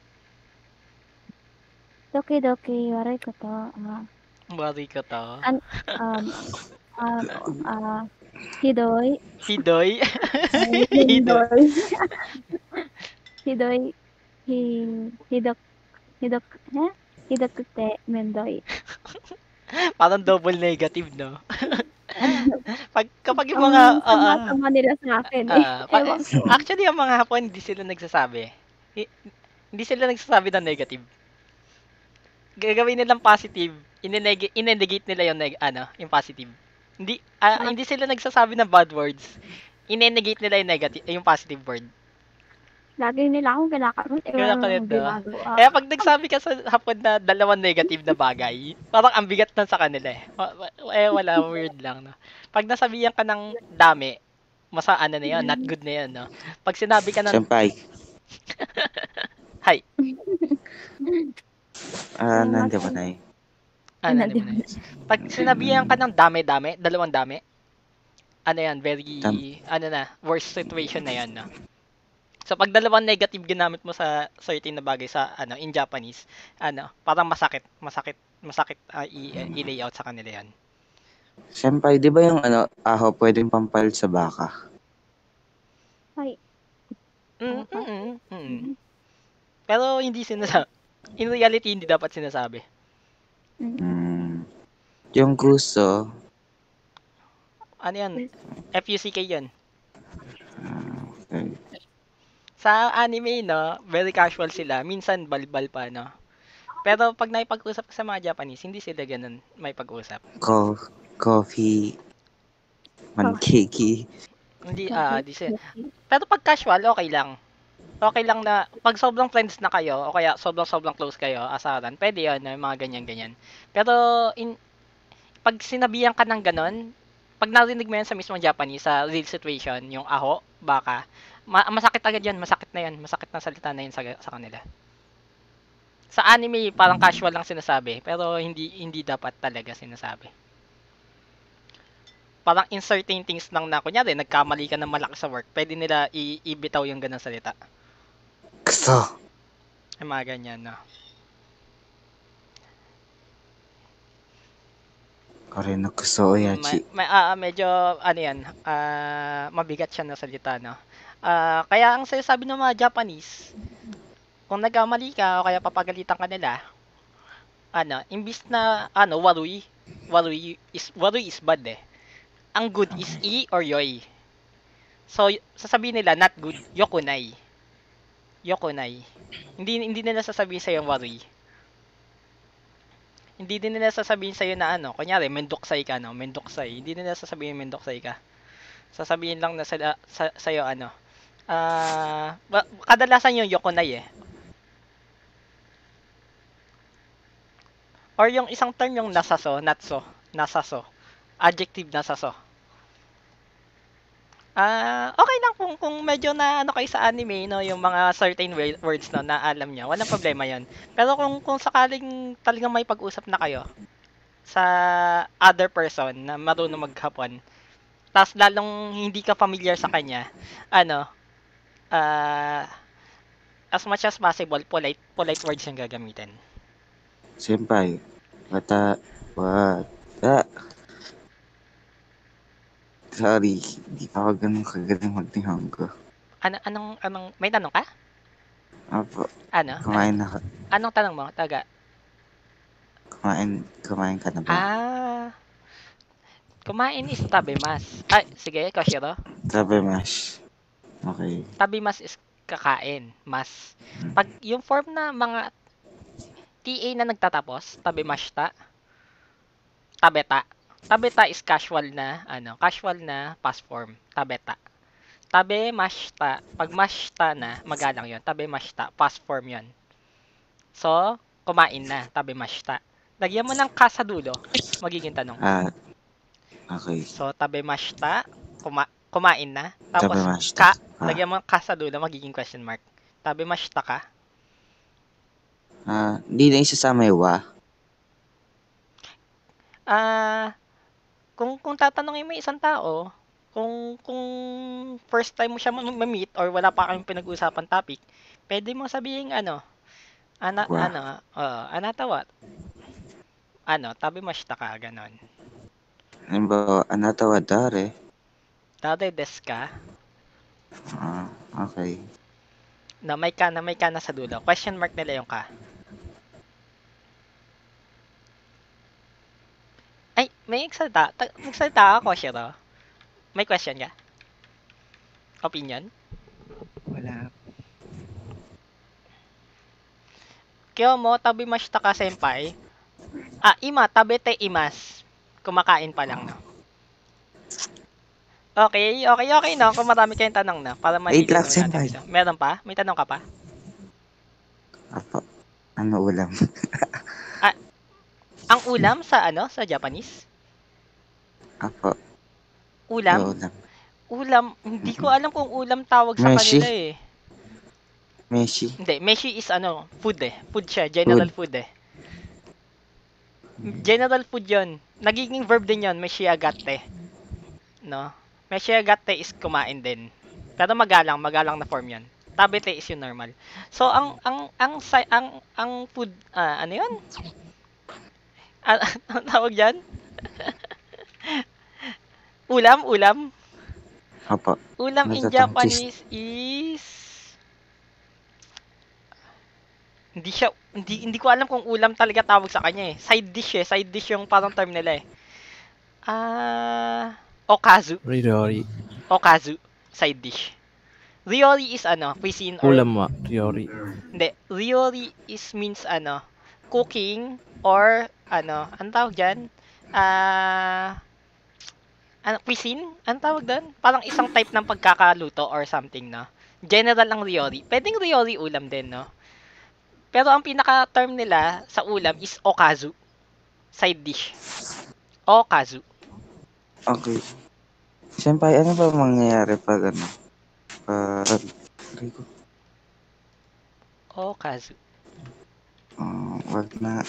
時々悪いこと、あ、 Worry ko to. あん、あ、あの、あ、ひどい。 Hidoy. ひど Hidoy. い。ひどい。ひ、ひど、ひどく、えひどくてめんどい。 Parang double negative, no? Pag, kapag yung Ang mga, ah, ah, sama-sama nila sa akin eh. ah, pa- Ewan ko. actually, yung mga Hapon, hindi sila nagsasabi. Hi- Hindi sila nagsasabi ng negative. Gagawin nilang positive, ineneg- inenegate nila yung neg- ano, yung positive. Hindi ah, Ah. hindi sila nagsasabi ng bad words. Inenegate nila yung negative, yung positive word. Lagi nila akong kinakamit. Eh, Kaya wala kalit, namang no? ginagawa. Kaya pag nagsabi ka sa Hapon na dalawang negative na bagay, parang ang bigat na sa kanila eh. Wa- wa- Eh, wala, weird lang, no? Pag nasabihan ka ng dami, masa ano na yun, not good na yun, no? Pag sinabi ka ng, Senpai, hi, ah, Ay, nande mas- mo na eh. ano, ano mo na yun? Pag sinabihan ka ng dami-dami, dalawang dami, ano yan, very, Dam- ano na, worst situation na yan, no? So, pag dalawang negative ginamit mo sa certain na bagay sa, ano, in Japanese, ano, parang masakit, masakit, masakit ah, i- i-layout sa kanila yan. Senpai, di ba yung ano, aho pwedeng pampal sa baka? Ay. Mm, Okay. mm, mm, mm. Mhm. Pero hindi sinasabi. In reality, hindi dapat sinasabi. Hmm. Yung gusto, Ano yan? F U C K yan. ah, okay. Sa anime, no, very casual sila. Minsan, balbal pa, no? Pero pag naipag-usap ka sa mga Japanese, hindi sila ganun may pag-usap. Co- coffee, mankeki. Hindi, ah, di sila. Pero pag casual, okay lang. Okay lang na, pag sobrang friends na kayo, o kaya sobrang-sobrang close kayo, asaran, pwede yun, no, yung mga ganyan-ganyan. Pero, in, pag sinabihan ka ng ganun, pag narinig mo yan sa mismong Japanese, sa real situation, yung aho, baka, ma- masakit agad yan, masakit na yan, masakit na salita na yan sa, sa kanila. Sa anime, parang casual lang sinasabi, pero hindi hindi dapat talaga sinasabi. Parang in certain things lang na, kunyari, nagkamali ka ng malaki sa work, pwede nila i- ibitaw yung ganang salita. Gusto. Yung mga ganyan, no? Kore no kuso May, oyachi. may, ah, medyo, ano yan, ah, mabigat siya na salita, no? Ah, kaya ang sinasabi ng mga Japanese, kung nagkamali ka o kaya papagalitan ka nila, ano, imbis na, ano, warui, warui is, warui is bad eh. Ang good is i or yoi. So, y- sasabihin nila, not good, yokunai. Yokunai. Hindi, hindi nila sasabihin sa'yo yung warui. Hindi din nila sasabihin sa'yo na ano, kunyari, mendoksay ka, no? Mendoksay. Hindi nila sasabihin mendoksay ka. Sasabihin lang na sila, sa, sa'yo, ano, ah, ba- kadalasan yung yokonay eh. Or yung isang term yung nasaso, natso, nasaso. Adjective nasaso. Ah, okay lang kung kung medyo na ano kayo sa anime, no, yung mga certain wa- words no na alam niya, walang problema 'yon. Pero kung kung sakaling talagang may pag-usap na kayo sa other person na marunong maghapon, tas lalong hindi ka familiar sa kanya, ano, ah, as much as possible, polite polite words yung gagamitin. Senpai, Wata, wata. Sorry, di pa ako ganun kagaling mag-Nihongo. Ano, anong, anong, may tanong ka? Opo, Ano? kumain Ano? na ka. Anong tanong mo? Taga. Kumain, kumain ka na ba? Ah, kumain is tabimas. Ay, sige, Koshiro. Sabi mas. Okay. Tabimas is kakain. Mas. Pag yung form na mga T A na nagtatapos, tabimashita, tabeta. Tabeta is casual na, ano, casual na past form. Tabeta. Tabe mashita. Pag mashita na, magalang yon. Tabe mashita. Past form yon. So, kumain na. Tabe mashita. Lagyan mo ng ka sa dulo. Magiging tanong. Ah, okay. So, tabe mashita. Kuma kumain na. Tapos, Tabemashita. ka. Ah. Lagyan mo ng ka sa dulo. Magiging question mark. Tabe mashita ka. Ah, di na isasama yung wa. Ah, kung kung tatanungin mo yung isang tao, kung kung first time mo siya ma-meet or wala pa kayong pinag-uusapan topic, pwede mo sabihin ano, ana Wa. ano, uh, anatawa. Ano, tabi mashita ka ganon. Halimbawa, anata wa dare. Dade desu ka? Ah, okay. Na may ka na may ka na sa dulo. Question mark nila yung ka. Ay, may nagsalita. Ta- Nagsalita ako, Shiro. May question ka? Opinion? Wala. Kyo mo, tabi mashita ka, senpai. Ah, ima, tabete imas. Kumakain pa lang, no? Okay, okay, okay, no? Kung marami kayong tanong na, para Wait lang, malilinaw natin senpai. dito. Meron pa? May tanong ka pa? Apo. Ano ulam? Ang ulam sa ano? Sa Japanese? Apo. Ulam? Ulam. Ulam? Hindi ko alam kung ulam tawag sa Meshi? kanila eh. Meshi. Hindi, meshi is ano, food eh. Food siya, general food, eh. General food yon. Nagiging verb din yon, meshiagate. No? Meshiagate is kumain din. Pero magalang, magalang na form yon. Tabete is yung normal. So ang ang ang si- ang ang food ah, ano yon? Ah, ang tawag diyan? ulam, ulam. Apo. Ulam in Nasa Japanese is hindi siya hindi hindi ko alam kung ulam talaga tawag sa kanya eh. Side dish eh, side dish yung parang term nila eh. Ah, okazu, Ryori. okazu, side dish. Ryori is ano, cuisine or Ulam wa ryori. hindi, ryori is means ano, cooking or ano, ang tawag diyan? Ah, ano, cuisine? Ang tawag doon? Parang isang type ng pagkakaluto or something, no? General ang ryori. Pwedeng ryori ulam din, no? Pero ang pinaka-term nila sa ulam is okazu. Side dish. Okazu. Okay. Senpai, ano ba mangyayari pag ano? Pag... Aray ko. Okazu. Oh, wag na.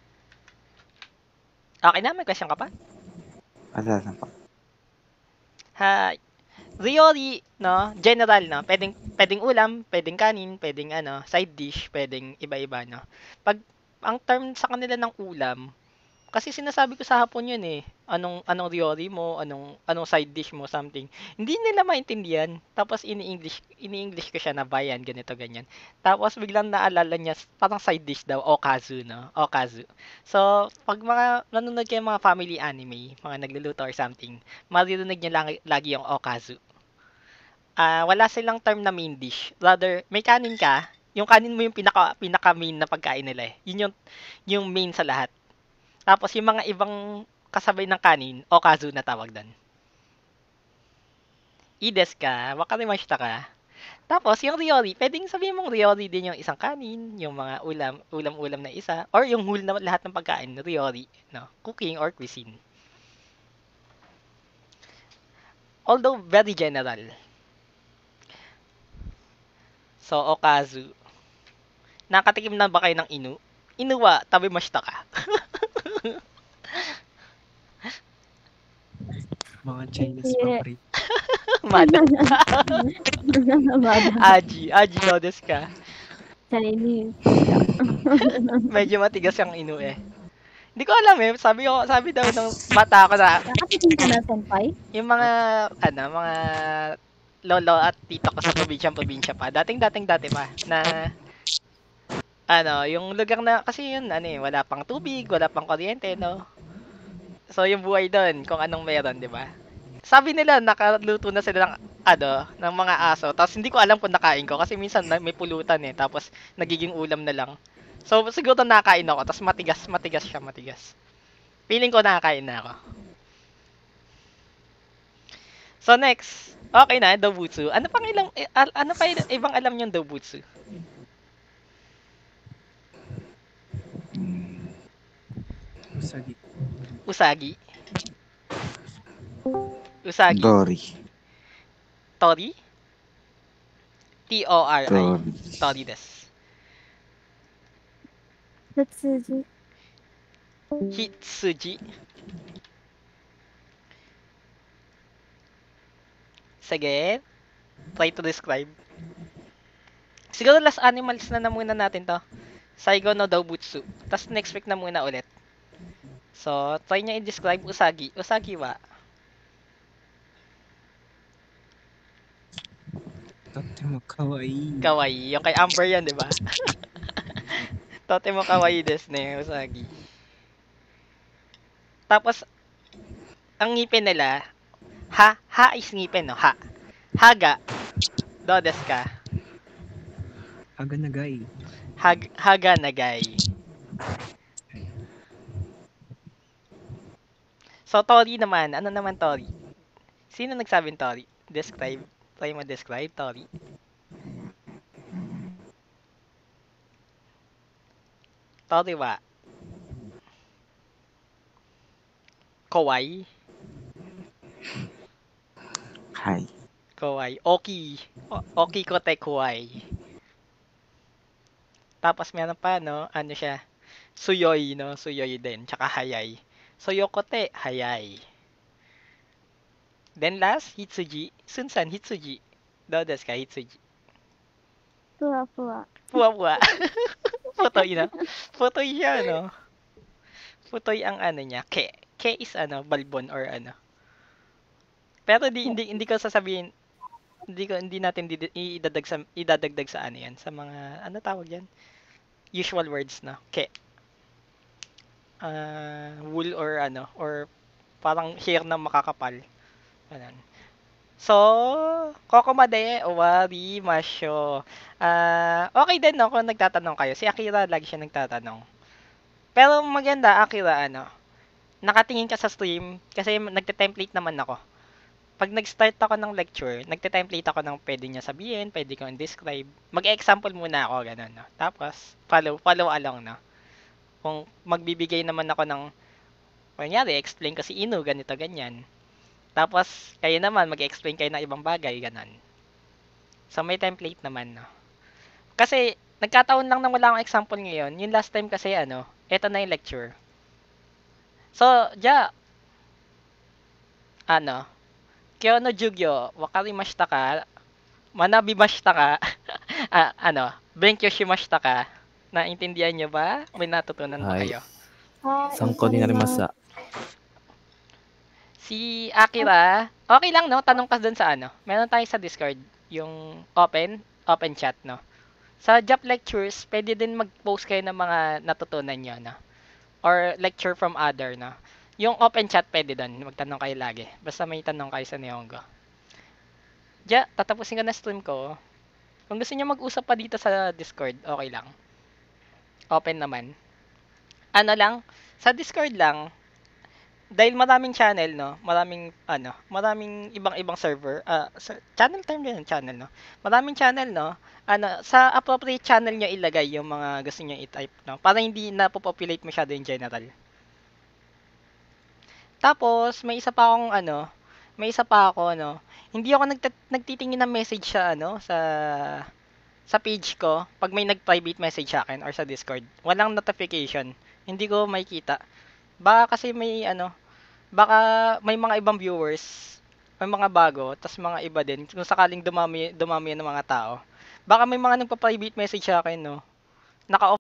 Okay na, may question ka pa? Wala na pa. Ha, ryori, no? General, no? Pwedeng, pwedeng ulam, pwedeng kanin, pwedeng ano, side dish, pwedeng iba-iba, no? Pag, ang term sa kanila ng ulam, kasi sinasabi ko sa hapon yun eh, anong, anong ryori mo, anong, anong side dish mo, something. Hindi nila maintindihan. Tapos ini-English, ini-English ko siya na bayan, ganito, ganyan. Tapos biglang naalala niya, parang side dish daw, okazu, no? Okazu. So, pag mga, nanonood kayo mga family anime, mga nagluluto or something, maririnig niyo lang, lagi yung okazu. Ah, wala silang term na main dish. Rather, may kanin ka, yung kanin mo yung pinaka, pinaka main na pagkain nila eh. Yun yung, yung main sa lahat. Tapos yung mga ibang kasabay ng kanin, okazu na tawag doon. Ides ka, wakarimashita ka. Tapos yung ryori, pwedeng sabihin mong ryori din yung isang kanin, yung mga ulam, ulam-ulam na isa, or yung whole na lahat ng pagkain, ryori, no? Cooking or cuisine. Although very general. So, okazu. Nakatikim na ba kayo ng inu? Inuwa, tabi mashita ka. Mga Chinese Yeah. favorite. Mada. Mada. Aji, aji no desu ka. Chinese. Medyo matigas yung inu eh. Hindi ko alam eh. Sabi ko, sabi daw ng bata ko na Nakatikim ka na, senpai? yung mga, ano, mga lolo at tito ko sa probinsya-probinsya pa. Dating-dating dati pa na ano, yung lugar na kasi yun ano eh, wala pang tubig, wala pang kuryente, no. So yung buhay doon, kung anong meron, 'di ba? Sabi nila nakaluto na sila ng ano, ng mga aso. Tapos hindi ko alam kung nakain ko kasi minsan na- may pulutan eh, tapos nagiging ulam na lang. So siguro nakain ako, tapos matigas, matigas siya, matigas. Feeling ko nakakain na ako. So next, okay na, Dobutsu. Ano pang ilang, eh, al- ano pa il- ibang alam yung Dobutsu? Usagi. Usagi? Usagi? Dory. Tori? T O R I. Dory. Tori desu. Tetsuji. Hitsuji. Sige. Try to describe. Siguro last animals na na muna natin to. Saigo no Dobutsu. Tapos next week na muna ulit. So, try niya i-describe Usagi. Usagi wa? Totemo kawaii. Kawaii. Yung kay Amber yan, di ba? Tote mo kawaii desu ne, Usagi. Tapos, ang ngipin nila, ha, ha is ngipin, no? Ha. Haga. Do desu ka? Haga nagai. Hag, haga nagay. So, Tori naman. Ano naman Tori? Sino nagsabing Tori? Describe. Try mo describe, Tori. Tori wa? Kawaii? Hi. Kawaii. Oki. O- Oki kote kawaii. Tapos meron pa, no? Ano siya? Suyoi, no? Suyoi din. Tsaka hayay. Soyokote, hayay. Then last, Hitsuji. Sunsan, Hitsuji. Do desu ka, Hitsuji? Pua-pua. Puwa-puwa. Putoy na. Putoy siya, no? Putoy ang ano niya. Ke. Ke is ano, balbon or ano. Pero di, hindi, hindi ko sasabihin, hindi ko, hindi natin didi- idadagdag sa, idadagdag sa ano yan. Sa mga, ano tawag yan? Usual words, no? Ke. Ah, wool or ano, or parang hair na makakapal. Ganun. So, kokomade, owari, masyo. Ah, okay din no kung nagtatanong kayo. Si Akira lagi siya nagtatanong. Pero maganda, Akira, ano, nakatingin ka sa stream kasi nagte-template naman ako. Pag nag-start ako ng lecture, nagte-template ako ng pwede niya sabihin, pwede ko describe. Mag-example muna ako, ganun, no? Tapos, follow, follow along, no? Kung magbibigay naman ako ng, kunyari, explain ko si Inu, ganito, ganyan. Tapos, kayo naman, mag-explain kayo ng ibang bagay, ganun. So, may template naman, no? Kasi, nagkataon lang na wala akong example ngayon. Yung last time kasi, ano, eto na yung lecture. So, ja, ano, kyo no jugyo, wakarimashita ka, manabimashita ka, ah, ano, benkyo shimashita ka. Naintindihan nyo ba? May natutunan ba Hi. kayo? Ah, 参考になりました。 Si Akira, okay lang, no? Tanong ka dun sa ano. Meron tayo sa Discord, yung open, open chat, no? Sa job lectures, pwede din mag-post kayo ng mga natutunan nyo, no? Or lecture from other, no? Yung open chat, pwede dun. Magtanong kayo lagi. Basta may tanong kayo sa Nihongo. Ja, tatapusin ko na stream ko. Kung gusto niyo mag-usap pa dito sa Discord, okay lang. Open naman. Ano lang, sa Discord lang, dahil maraming channel, no? Maraming, ano, maraming ibang-ibang server. ah sa- channel term din, channel, no? Maraming channel, no? Ano, sa appropriate channel nyo ilagay yung mga gusto nyo i-type, no? Para hindi na populate masyado in general. Tapos, may isa pa akong, ano, may isa pa ako, no? Hindi ako nagtat- nagtitingin ng message sa, ano, sa, sa page ko. Pag may nag-private message sa akin or sa Discord. Walang notification. Hindi ko makikita. Baka kasi may ano, baka may mga ibang viewers, may mga bago, tas mga iba din. Kung sakaling dumami, dumami ng mga tao. Baka may mga nagpa-private message sa akin, no. Naka